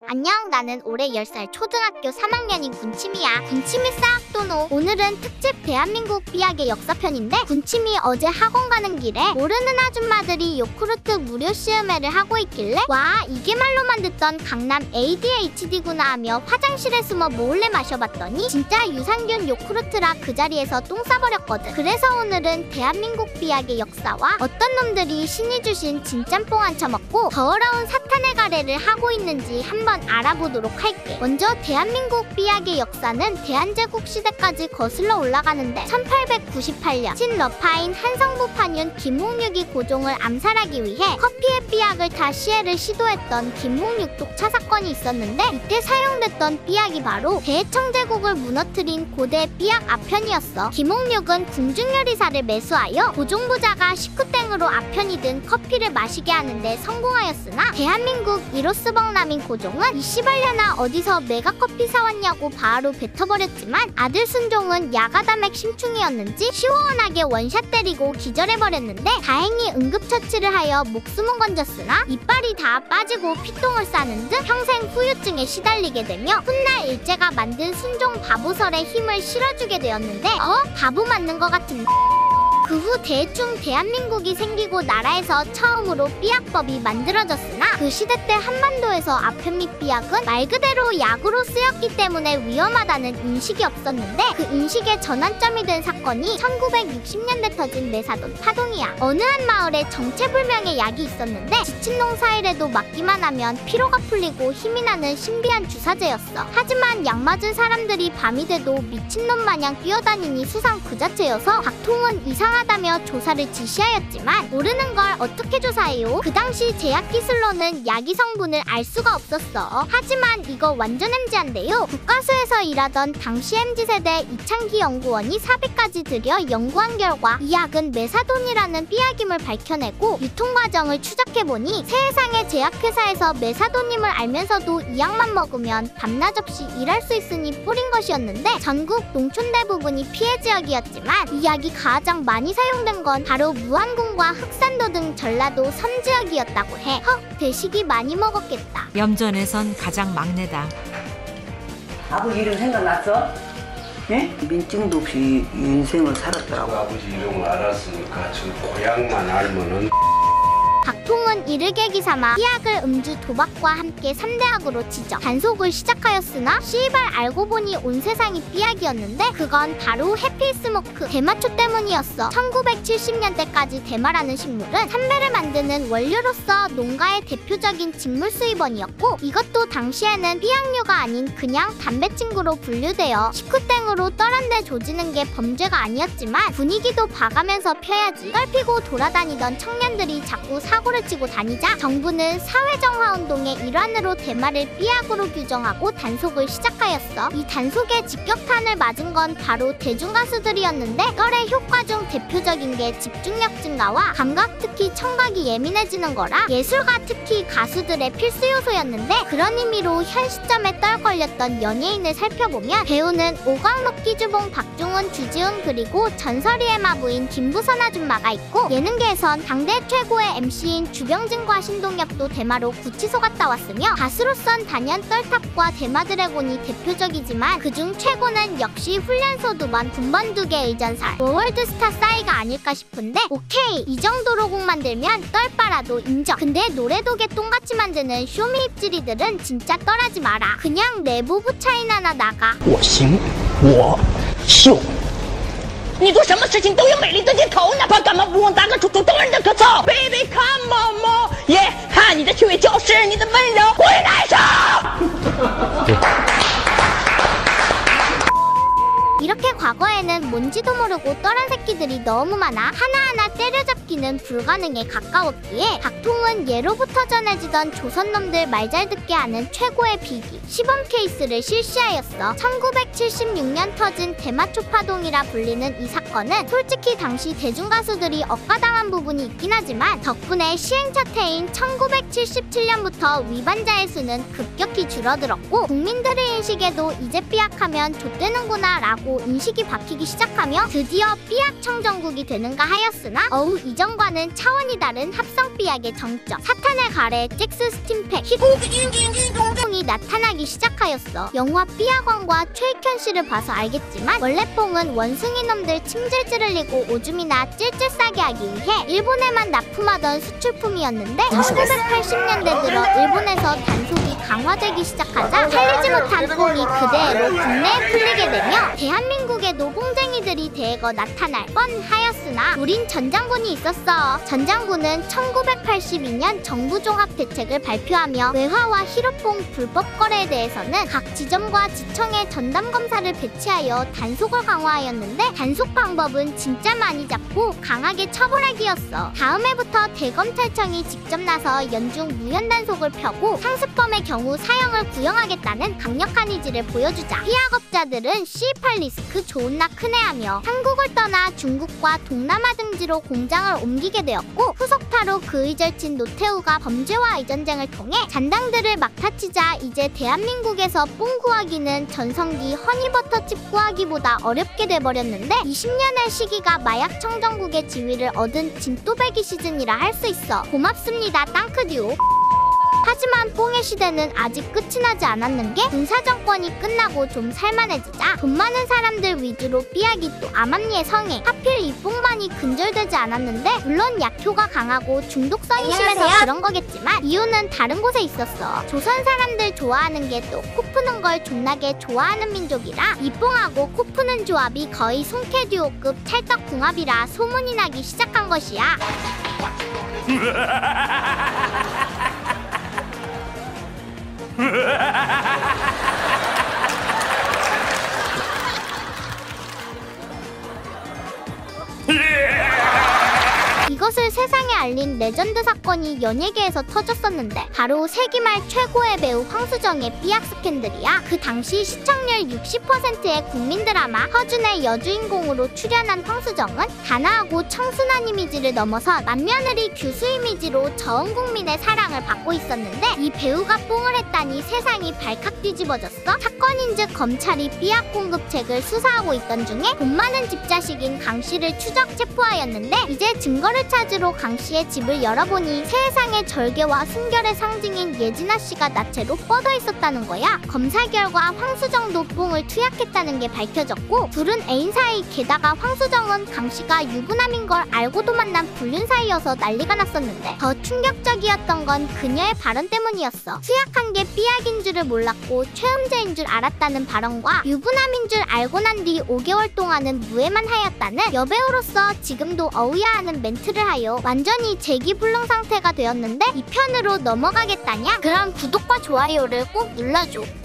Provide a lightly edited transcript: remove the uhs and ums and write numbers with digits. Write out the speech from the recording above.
안녕, 나는 올해 10살 초등학교 3학년인 군침이야. 군침이 싹도노. 오늘은 특집 대한민국 삐약의 역사편인데, 군침이 어제 학원 가는 길에 모르는 아줌마들이 요구르트 무료 시음회를 하고 있길래 와, 이게 말로만 듣던 강남 ADHD구나 하며 화장실에 숨어 몰래 마셔봤더니 진짜 유산균 요구르트라 그 자리에서 똥 싸버렸거든. 그래서 오늘은 대한민국 삐약의 역사와 어떤 놈들이 신이 주신 진짬뽕 안 처먹고 더러운 사탄의 가래를 하고 있는지 한번 알아보도록 할게. 먼저 대한민국 삐약의 역사는 대한제국 시대까지 거슬러 올라가는데 1898년 친러파인 한성부 판윤 김홍육이 고종을 암살하기 위해 커피의 삐약을 다 시해를 시도했던 김홍육 독차 사건이 있었는데, 이때 사용됐던 삐약이 바로 대청제국을 무너뜨린 고대 삐약 아편이었어. 김홍육은 궁중요리사를 매수하여 고종 부자가 식후땡으로 아편이 든 커피를 마시게 하는데 성공하였으나, 대한민국 이로스벅남인 고종은 이 씨발려나 어디서 메가커피 사왔냐고 바로 뱉어버렸지만, 아들 순종은 야가다맥 심충이었는지 시원하게 원샷 때리고 기절해버렸는데, 다행히 응급처치를 하여 목숨은 건졌으나 이빨이 다 빠지고 피똥을 싸는 등 평생 후유증에 시달리게 되며 훗날 일제가 만든 순종 바보설에 힘을 실어주게 되었는데, 바보 맞는 것 같은데. 그 후 대충 대한민국이 생기고 나라에서 처음으로 삐약법이 만들어졌으나, 그 시대 때 한반도에서 아편 및 삐약은 말 그대로 약으로 쓰였기 때문에 위험하다는 인식이 없었는데, 그 인식의 전환점이 된 사건이 1960년대 터진 메사돈 파동이야. 어느 한 마을에 정체불명의 약이 있었는데, 지친 농사일에도 맞기만 하면 피로가 풀리고 힘이 나는 신비한 주사제였어. 하지만 약 맞은 사람들이 밤이 돼도 미친놈 마냥 뛰어다니니 수상 그 자체여서 박통은 이상하다며 조사를 지시하였지만, 모르는 걸 어떻게 조사해요? 그 당시 제약기술로는 약의 성분을 알 수가 없었어. 하지만 이거 완전 MZ한데요. 국가수에서 일하던 당시 MZ세대 이창기 연구원이 사비까지 들여 연구한 결과 이 약은 메사돈이라는 삐약임을 밝혀내고 유통과정을 추적해보니 세상의 제약회사에서 메사돈임을 알면서도 이 약만 먹으면 밤낮 없이 일할 수 있으니 뿌린 것이었는데, 전국 농촌 대부분이 피해 지역이었지만 이 약이 가장 많이 사용된 건 바로 무안군과 흑산도 등 전라도 섬지역이었다고 해. 대식이 많이 먹었겠다. 염전에선 가장 막내다. 아버지 이름 생각났어? 예? 민증도 없이 인생을 살았더라고. 아버지 이름을 알았으니까 저 고향만 알면은. 박통은 이를 계기 삼아 삐약을 음주 도박과 함께 3대악으로 지적 단속을 시작하였으나, 씨발 알고 보니 온 세상이 삐약이었는데 그건 바로 해피스모크 대마초 때문이었어. 1970년대까지 대마라는 식물은 삼배를 만드는 원료로서 농가의 대표적인 직물 수입원이었고, 이것도 당시에는 삐약류가 아닌 그냥 담배친구로 분류되어 식후땡으로 떨한데 조지는 게 범죄가 아니었지만, 분위기도 봐가면서 펴야지 떨피고 돌아다니던 청년들이 자꾸 사고를 치고 다니자 정부는 사회정화운동의 일환으로 대마를 삐약으로 규정하고 단속을 시작하였어. 이 단속에 직격탄을 맞은 건 바로 대중가수들이었는데, 떨의 효과 중 대표적인 게 집중력 증가와 감각, 특히 청각이 예민해지는 거라 예술가 특히 가수들의 필수 요소였는데, 그런 의미로 현 시점에 떨 걸렸던 연예인을 살펴보면 배우는 오광록, 끼주봉, 박중훈, 주지훈, 그리고 전설이의 마부인 김부선 아줌마가 있고, 예능계에선 당대 최고의 MC인 주병진과 신동엽도 대마로 구치소 갔다 왔으며, 가수로선 단연 떨탑과 대마드래곤이 대표적이지만 그중 최고는 역시 훈련소 2번, 군번 2개 의전설 월드스타 싸이가 아닐까 싶은데, 오케이, 이 정도로 곡 만들면 떨빠라도 인정. 근데 노래도 개똥같이 만드는 쇼미 입지리들은 진짜 떨하지 마라. 그냥 내부부 차이나나 나가. 我行我秀，你做什么事情都有美丽的镜头，哪怕干嘛不忘打个楚楚动人的歌词。Baby come on more， 耶，看你的趣味就是你的温柔会来上。 이렇게 과거에는 뭔지도 모르고 떨한 새끼들이 너무 많아 하나하나 때려잡기는 불가능에 가까웠기에, 박통은 예로부터 전해지던 조선놈들 말 잘 듣게 하는 최고의 비기 시범 케이스를 실시하였어. 1976년 터진 대마초 파동이라 불리는 이 사건은 솔직히 당시 대중가수들이 억가당한 부분이 있긴 하지만, 덕분에 시행착태인 1977년부터 위반자의 수는 급격히 줄어들었고, 국민들의 인식에도 이제 삐약하면 좆되는구나 라고 인식이 바뀌기 시작하며 드디어 삐약 청정국이 되는가 하였으나, 이 이전과는 차원이 다른 합성 삐약의 정점. 사탄의 가래 잭스 스팀팩 뽕이 나타나기 시작하였어. 영화 삐약왕과 최익현 씨를 봐서 알겠지만 원래 뽕은 원숭이 놈들 침질질 흘리고 오줌이나 찔찔 싸게 하기 위해 일본에만 납품하던 수출품이었는데 1980년대 들어 일본에서 단속이 강화되기 시작하자 살리지 못한 뽕이 그대로 국내에 풀리게 되며 대한민국에도 뽕쟁이들이 대거 나타날 뻔하였으나 우린 전장군이 있었어. 전장군은 1982년 정부종합대책을 발표하며 외화와 히로뽕 불법 거래에 대해서는 각 지점과 지청에 전담검사를 배치하여 단속을 강화하였는데 단속 방법은 진짜 많이 잡고 강하게 처벌하기였어. 다음 해부터 대검찰청이 직접 나서 연중 무연단속을 펴고 상습범의 경우 사형을 구형하겠다는 강력한 의지를 보여주자 삐약업자들은 시입할 리스크 좋은나 크네하며 한국을 떠나 중국과 동남아 등지로 공장을 옮기게 되었고 후속타로 그의 절친 노태우가 범죄와 의전쟁을 통해 잔당들을 막타치자 이제 대한민국에서 뽕 구하기는 전성기 허니버터칩 구하기보다 어렵게 돼버렸는데 20년의 시기가 마약 청정국의 지위를 얻은 진또배기 시즌이라 할 수 있어. 고맙습니다 땅크듀오. 하지만 뽕의 시대는 아직 끝이 나지 않았는 게 군사정권이 끝나고 좀 살만해지자 돈 많은 사람들 위주로 삐약이 또 암암리에 성해. 하필 이 뽕만이 근절되지 않았는데 물론 약효가 강하고 중독성이 심해서 그런 거겠지만 이유는 다른 곳에 있었어. 조선 사람들 좋아하는 게 또 코 푸는 걸 존나게 좋아하는 민족이라 이 뽕하고 코 푸는 조합이 거의 송캐듀오급 찰떡궁합이라 소문이 나기 시작한 것이야. 이것을 세상에 알린 레전드 사건이 연예계에서 터졌었는데 바로 세기말 최고의 배우 황수정의 삐약 스캔들이야. 그 당시 시청률 60%의 국민 드라마 허준의 여주인공으로 출연한 황수정은 단아하고 청순한 이미지를 넘어서 맏며느리 규수 이미지로 전 국민의 사랑을 받고 있었는데 이 배우가 뽕을 했다니 세상이 발칵 뒤집어졌어. 사건인즉 검찰이 삐약 공급책을 수사하고 있던 중에 돈 많은 집자식인 강 씨를 추적 체포하였는데 이제 증거를 찾으러 강 씨의 집을 열어보니 세상의 절개와 순결의 상징인 예진아 씨가 나체로 뻗어 있었다는 거야. 검사 결과 황수정도 뽕을 투약했다는 게 밝혀졌고 둘은 애인 사이. 게다가 황수정은 강 씨가 유부남인 걸 알고도 만난 불륜 사이여서 난리가 났었는데 더 충격적이었던 건 그녀의 발언 때문이었어. 투약한 게 삐약인 줄을 몰랐고 최음제인 줄 알았다는 발언과 유부남인 줄 알고 난 뒤 5개월 동안은 무해만 하였다는 여배우로서 지금도 어우야하는 멘트를 하여 완전히 재기불능 상태가 되었는데 이 편으로 넘어가겠다냐? 그럼 구독과 좋아요를 꼭 눌러줘.